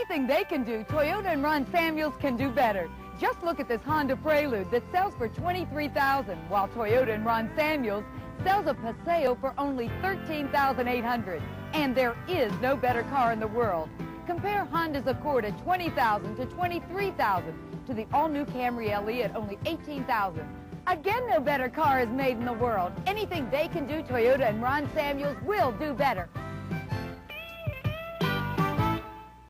Anything they can do, Toyota and Ron Samuels can do better. Just look at this Honda Prelude that sells for $23,000, while Toyota and Ron Samuels sells a Paseo for only $13,800. And there is no better car in the world. Compare Honda's Accord at $20,000 to $23,000 to the all-new Camry LE at only $18,000. Again, no better car is made in the world. Anything they can do, Toyota and Ron Samuels will do better.